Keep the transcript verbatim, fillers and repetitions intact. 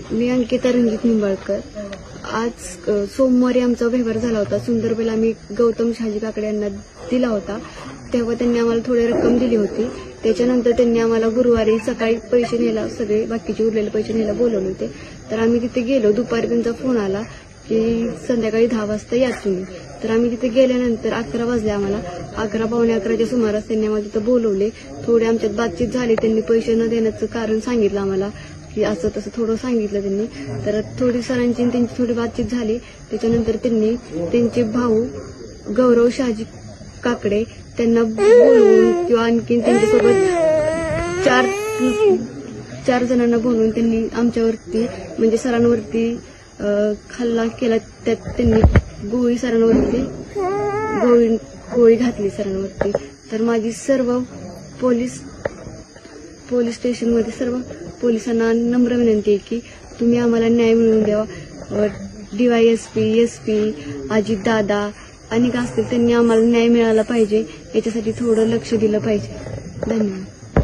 मी अंकिता रणजित निंबाळकर. आज सोमवारी आमचा व्यवहार झाला होता. सुंदरबेल आम्ही गौतम शहाजी काकडे यांना दिला होता. तेव्हा त्यांनी आम्हाला थोडी रक्कम दिली होती. त्याच्यानंतर त्यांनी आम्हाला गुरुवारी सकाळी पैसे न्यायला, सगळे बाकीचे उरलेले पैसे न्यायला बोलवले होते. तर आम्ही तिथे गेलो. दुपारी त्यांचा फोन आला की संध्याकाळी दहा वाजता या तुम्ही. तर आम्ही तिथे गेल्यानंतर अकरा वाजले आम्हाला. अकरा पावणे अकराच्या सुमारास त्यांनी आम्हाला तिथं बोलवले. थोडी आमच्यात बातचीत झाली. त्यांनी पैसे न देण्याचं कारण सांगितलं आम्हाला की असं तसं थोडं सांगितलं त्यांनी. तर थोडी सरांची त्यांची थोडी बातचीत झाली. त्याच्यानंतर त्यांनी त्यांचे भाऊ गौरव शहाजी काकडे त्यांना बोलवून किंवा आणखीन त्यांच्यासोबत चार चार जणांना बोलवून त्यांनी आमच्यावरती म्हणजे सरांवरती हल्ला केला. त्यात त्यांनी गोळी सरांवरती गोळी गोळी घातली सरांवरती. तर माझी सर्व पोलीस पोलीस स्टेशनमध्ये सर्व पोलिसांना नम्र विनंती आहे की तुम्ही आम्हाला न्याय मिळवून द्यावा. डीवायएसपी, एसपी, अजित दादा अनेक असतील, त्यांनी आम्हाला न्याय मिळाला पाहिजे. याच्यासाठी थोडं लक्ष दिलं पाहिजे. धन्यवाद.